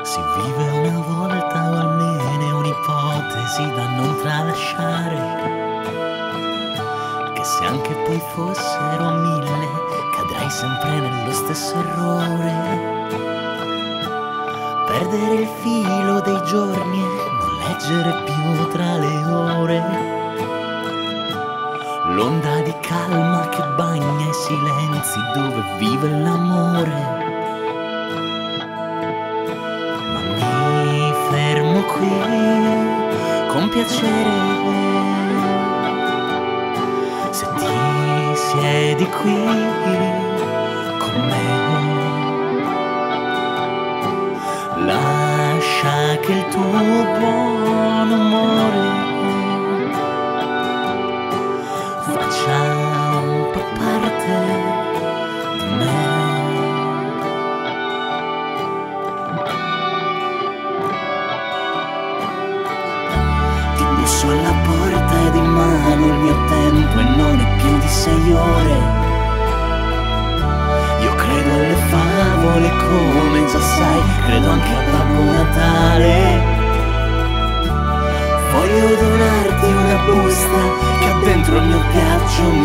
Si vive una volta o almeno è un'ipotesi da non tralasciare, che se anche poi fossero 1000 cadrai sempre nello stesso errore. Perdere il filo dei giorni e non leggere più tra le ore, l'onda di calma che bagna i silenzi dove vive l'amore. Fermo qui con piacere, se ti siedi qui con me, lascia che il tuo buon umore faccia un po' parte di me. Busso alla porta ed in mano il mio tempo e non è più di 6 ore. Io credo alle favole come già sai, credo anche a Babbo Natale. Voglio donarti una busta che ha dentro il mio viaggio